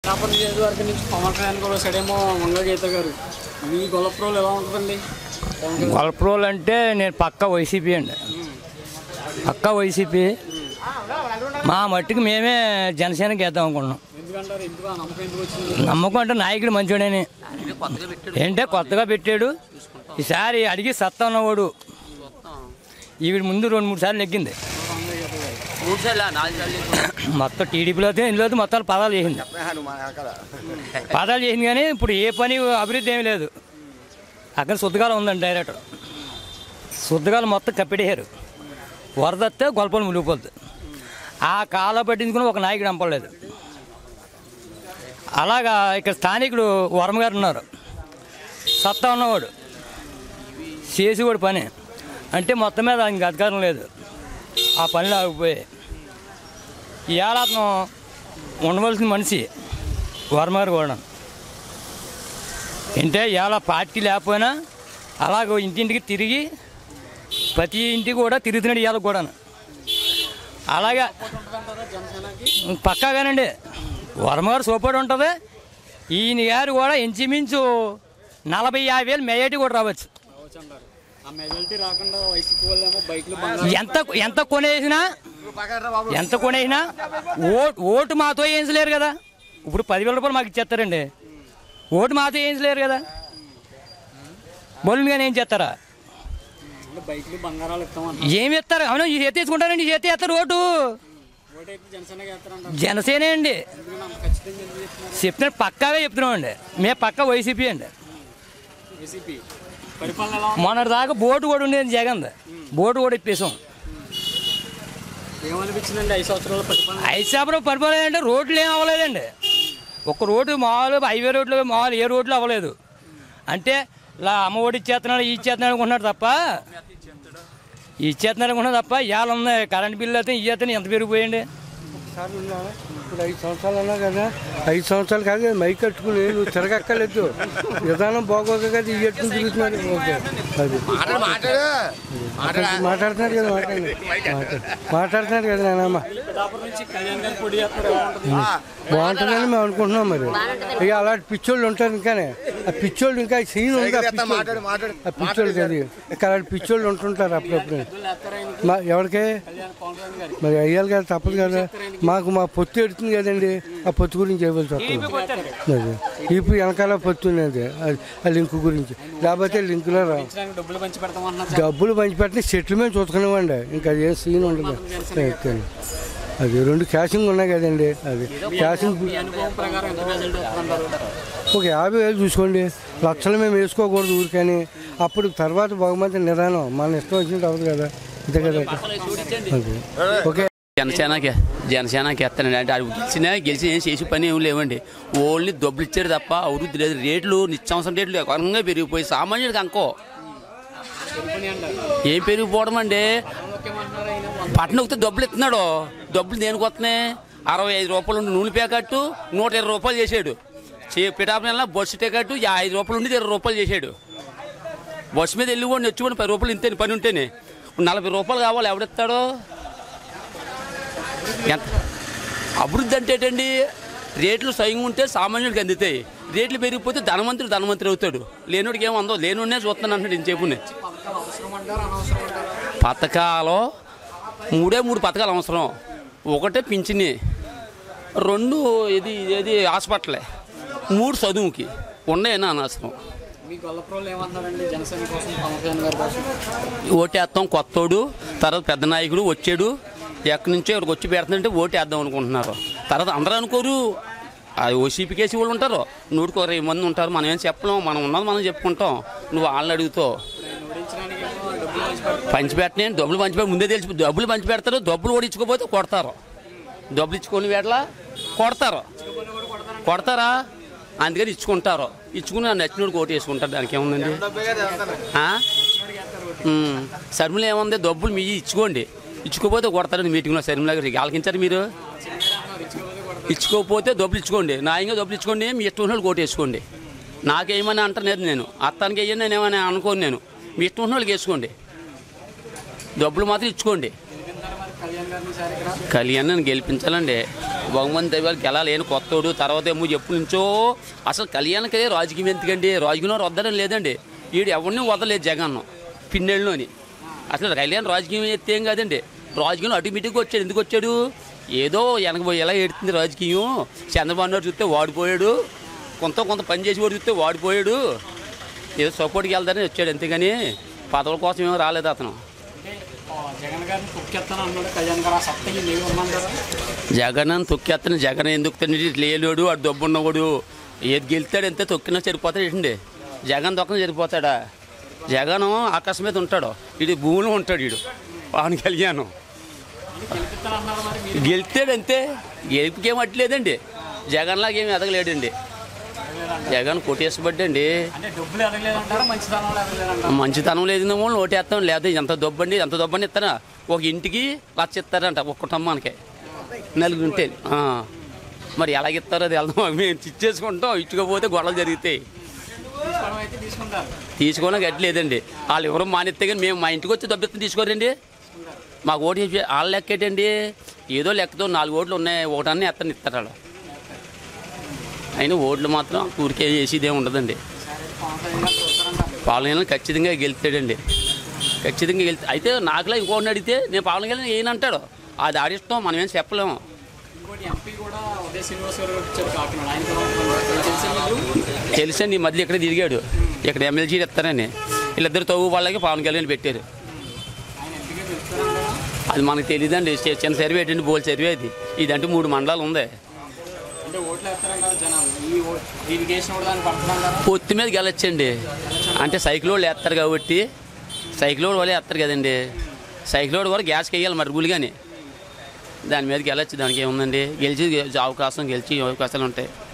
పిఠాపురం నియోజకవర్గం నుంచి పవన్ కళ్యాణ్ గారు సడేమో వంగగీత గారు మీ గొల్లప్రోలు ఎలా ఉంటుందండి? గొల్లప్రోలు అంటే నేను పక్కా వైసీపీ అండి, పక్కా వైసీపీ. మా మట్టుకు మేమే జనసేనకి వేద్దాం అనుకుంటున్నాం. నమ్మకం అంటే నాయకుడు మంచోడని ఏంటంటే కొత్తగా పెట్టాడు. ఈసారి అడిగి సత్తా ఉన్నవాడు. ఈవిడ ముందు 2-3 సార్లు నెగ్గింది. మొత్తం టీడీపీలో అయితే ఇందులో మొత్తం పదాలు చేసింది కానీ ఇప్పుడు ఏ పని అభివృద్ధి ఏమి లేదు. అక్కడ శుద్ధకాలం ఉందండి, డైరెక్టర్ శుద్ధకాలం మొత్తం కప్పెట్టేశారు. వరద వస్తే గొల్పలు మునిగిపోద్ది. ఆ కాలం పట్టించుకుని ఒక నాయకుడు అంపలేదు. అలాగా ఇక్కడ స్థానికుడు వర్మ గారు ఉన్నారు, సత్తా ఉన్నవాడు, చేసేవాడు పని అంటే మొత్తం మీద ఆయనకి అధికారం లేదు. ఆ పనులు ఆగిపోయాయి. ఇవాళ అతను ఉండవలసిన మనిషి వర్మ గారు కూడా అంటే ఇవాళ పార్టీ లేకపోయినా అలాగ ఇంటింటికి తిరిగి ప్రతి ఇంటికి కూడా తిరుగుతున్నాడు ఇవాళ కూడా. అలాగే పక్కాగానండి వర్మ గారు సోపాడు ఉంటుంది. ఈయన గారు కూడా ఇంచుమించు 40-50 మెజార్టీ కూడా రావచ్చు. ఎంత కొనేసినా ఓటు మాతో వేయించలేరు కదా. ఇప్పుడు 10,000 రూపాయలు మాకు ఇచ్చేస్తారండి, ఓటు మాతో వేయించలేరు కదా. బొల్లుగానే ఏం చేస్తారా, ఏమి ఇస్తారు? అవును, ఈ చేతి తీసుకుంటారండి, ఈ చేతి వేస్తారు ఓటు. జనసేన అండి చెప్తున్నా, పక్కాగా చెప్తున్నాం అండి. మేము పక్కా వైసీపీ అండి. మొన్నటి దాకా బోటు కూడా ఉండేది జగన్, బోటు కూడా ఇప్పేసాం. 5 సంవత్సరాలు పరిపాలన అంటే రోడ్లు ఏం అవ్వలేదండి. ఒక రోడ్డు మామూలు హైవే రోడ్లు మామూలు ఏ రోడ్లు అవ్వలేదు. అంటే ఇలా అమ్మ ఒడి ఇచ్చేస్తున్నాడు, ఇచ్చేస్తున్నాడు అనుకుంటున్నాడు తప్ప, ఇచ్చేస్తున్నాడు అనుకుంటున్నాడు తప్ప ఇవాళ ఉంది కరెంట్ బిల్లు అయితే ఇచ్చేస్తాను ఎంత పెరిగిపోయండి. ఇప్పుడు 5 సంవత్సరాలు అన్నా కదా, 5 సంవత్సరాలు కాదు కదా, మైక్ కట్టుకుని నువ్వు తిరగక్కర్లేదు. విధానం బాగోదు కదా, ఇయ్యట్టుకుని తిరుగుతున్నాడు. ఓకే, అది మాట్లాడుతున్నాడు కదా, మాట్లాడుతున్నాడు కదా నాయనమ్మ. బాగుంటుందని మేము అనుకుంటున్నాం. మరి ఇక అలాంటి పిచ్చోళ్ళు ఉంటారు. ఇంకానే ఆ పిచ్చోళ్ళు ఇంకా సీన్ ఉంది. ఆ పిచ్చోళ్ళు కదా, ఇంకా అలాంటి పిచ్చోళ్ళు ఉంటుంటారు అప్పుడప్పుడు. ఎవరికే మరి అయ్యాలి కదా, తప్పదు కదా. మాకు మా పొత్తు ఎడుతుంది కదండి, ఆ పొత్తు గురించి ఇవ్వాల్సి వస్తుంది. అది ఇప్పుడు వెనకాల పొత్తు ఉన్నది, ఆ లింక్ గురించి. లేకపోతే లింకులో డబ్బులు పంచిపెట్టి సెటిల్మెంట్ చూసుకునేవ్వండి. ఇంకా అది ఏ సీన్ ఉండదు. అది 2 క్యాషింగ్ ఉన్నాయి కదండి. అది క్యాషింగ్ ఒక 50,000 చూసుకోండి. లక్షలు మేము వేసుకోకూడదు ఊరికని. అప్పుడు తర్వాత బహుమతి నిదానం మన ఇష్టం వచ్చినట్టు అవ్వదు కదా, అంతే కదా. ఓకే, జనసేనకి ఎత్తానండి. అంటే అది గెలిచి ఏం చేసే పని ఏమి లేవండి. ఓన్లీ డబ్బులు ఇచ్చారు తప్ప అభివృద్ధి లేదు. రేట్లు నిత్యావసరం రేట్లు ఎక్కువగా పెరిగిపోయి సామాన్యుడికి అంకో ఏం పెరిగిపోవడం అండి. పట్టణం వస్తే డబ్బులు ఇస్తున్నాడు. డబ్బులు దేనికి వస్తున్నాయి? 65 రూపాయలు ఉండి నూనె ప్యాకెట్ 120 రూపాయలు చేసాడు. పిఠాపురం బస్సు టికెట్ 5 రూపాయలు ఉండి 20 రూపాయలు చేసాడు. బస్సు మీద వెళ్ళిపోండి, వచ్చి 10 రూపాయలు ఇంతే పని ఉంటేనే 40 రూపాయలు కావాలి. ఎవడిస్తాడో? ఎంత అభివృద్ధి అంటే ఏంటండి? రేట్లు స్వయంగా ఉంటే సామాన్యుడికి అందుతాయి. రేట్లు పెరిగిపోతే ధనవంతుడు అవుతాడు. లేనుడికి ఏమందో లేనునే చూస్తాను అంటాడు. నేను చెప్పునే పథకాలు 3 పథకాలు అవసరం. ఒకటే పింఛని, 2 ఇది హాస్పిటలే, 3 చదువుకి ఉన్నాయని అనవసరం. ఓటేస్తాం కొత్తోడు, తర్వాత పెద్ద నాయకుడు వచ్చాడు, ఎక్కడి నుంచో ఇక్కడికి వచ్చి పెడుతుందంటే ఓటేద్దాం అనుకుంటున్నారు. తర్వాత అందరూ అనుకోరు. అది ఓసీపీ కేసు వాళ్ళు ఉంటారు, 120 మంది ఉంటారు. మనం ఏం చెప్పలేం, మనం ఉన్నది మనం చెప్పుకుంటాం. నువ్వు వాళ్ళని అడుగుతావు. పంచిపెట్టనే డబ్బులు పంచిపెట్టి ముందే తెలిసి డబ్బులు పంచిపెడతారు. డబ్బులు కూడా ఇచ్చుకోపోతే కొడతారు. డబ్బులు ఇచ్చుకొని వేట్లా కొడతారా? అందుకని ఇచ్చుకుంటారు. ఇచ్చుకుని నచ్చినోడికి ఓటు వేసుకుంటారు. దానికి ఏముందండి? శర్మిల ఏముంది? డబ్బులు మీ ఇచ్చుకోండి, ఇచ్చుకోపోతే కొడతారని మీటింగ్లో శర్మిల గారికి ఆలకించారు మీరు. ఇచ్చుకోకపోతే డబ్బులు ఇచ్చుకోండి, న్యాయంగా డబ్బులు ఇచ్చుకోండి, మీ ఇష్టం ఉన్నోళ్ళు ఓటు వేసుకోండి. నాకేమని అంటలేదు నేను, అత్తానికి వేయండి నేను ఏమని అనుకోను. నేను మీ ఇష్టం ఉన్న వాళ్ళకి వేసుకోండి, డబ్బులు మాత్రం ఇచ్చుకోండి. కళ్యాణ్ నన్ను గెలిపించాలండి. బహుమతి వాళ్ళు గెలాలేని కొత్తోడు. తర్వాత ఏమో ఎప్పటి నుంచో అసలు కళ్యాణ్కి రాజకీయం ఎందుకండి? రాజకీయంలో వద్దడం లేదండి. వీడు ఎవరిని వదలేదు జగన్ పిన్నెళ్ళలోని. అసలు కళ్యాణ్ రాజకీయం ఎత్తే ఏం కాదండి. రాజకీయంలో ఆటోమేటిక్గా వచ్చాడు. ఎందుకు వచ్చాడు? ఏదో వెనకపోయి ఎలా ఎడుతుంది రాజకీయం. చంద్రబాబు నాయుడు చూస్తే వాడిపోయాడు, కొంత పని చేసి వాడు చూస్తే వాడిపోయాడు, ఏదో సపోర్ట్కి వెళ్తారని వచ్చాడు. అంతేగాని పదవుల కోసం ఏమో రాలేదు అతను. జగన్ అని తొక్కేస్తాను. జగన్ ఎందుకు లేడు, వాడు దొబ్బున్నవాడు. ఏది గెలుతాడు ఎంత తొక్కినా సరిపోతాడు ఏంటండి? జగన్ తొక్కన సరిపోతాడా? జగన్ ఆకాశం మీద ఉంటాడు, వీడు భూమిలో ఉంటాడు. వీడు పవన్ కళ్యాణ్ గెలుతాడంతే. గెలుపుకేం అట్లేదండి. జగన్ లాగా ఏమి ఎదగలేడండి. జగన్ కొట్టేసబడ్డండి. మంచితనం లేదేమో ఓటేస్తాం. లేదా ఎంత దొబ్బండి ఇస్తారా? ఒక ఇంటికి లక్ష ఇస్తారంట ఒక్క కుటుంబానికి, నలుగురు ఉంటే. మరి ఎలాగిస్తారో అది వెళ్దాం. మేము ఇచ్చేసుకుంటాం. ఇచ్చుకోపోతే గొడవలు జరుగుతాయి. తీసుకోవడం గట్లేదండి. వాళ్ళు ఎవరో మానేస్తే కానీ మేము మా ఇంటికి వచ్చి దొబ్బెత్తం తీసుకోరండి. మాకు ఓటు వాళ్ళ లెక్కేటండి. ఏదో లెక్కతో 4 ఓట్లు ఉన్నాయి, ఒకటన్నీ ఎత్తని ఇస్తారు వాళ్ళు. అయినా ఓట్లు మాత్రం ఊరికే చేసేదే ఉండదండి. పవన్ కళ్యాణ్ ఖచ్చితంగా గెలుస్తాడండి. ఖచ్చితంగా అయితే నాకులా ఇంకోటిని అడిగితే నేను పవన్ కళ్యాణ్ ఏనంటాడు. అది ఆడిస్తాం, మనం ఏం చెప్పలేము. తెలుసండి. ఈ మధ్య ఇక్కడ తిరిగాడు. ఇక్కడ ఎమ్మెల్సీ ఇస్తారని వీళ్ళిద్దరు తవ్వు వాళ్ళకి పవన్ కళ్యాణ్ పెట్టారు. అది మనకు తెలియదండి. చిన్న సర్వే ఏంటండి, బోల్ సర్వే అది. ఇదంటే 3 మండలాలు ఉంది. పొత్తి మీద గెలొచ్చండి. అంటే సైకిల్ వాళ్ళు వేస్తారు కాబట్టి, సైకిల్ వాళ్ళే వేస్తారు కదండి. సైకిల్ వాడు కూడా గ్యాస్కి వేయాలి మరి రూలు. కానీ దాని మీద గెలొచ్చు. దానికి ఏముందండి, గెలిచి అవకాశాలు ఉంటాయి.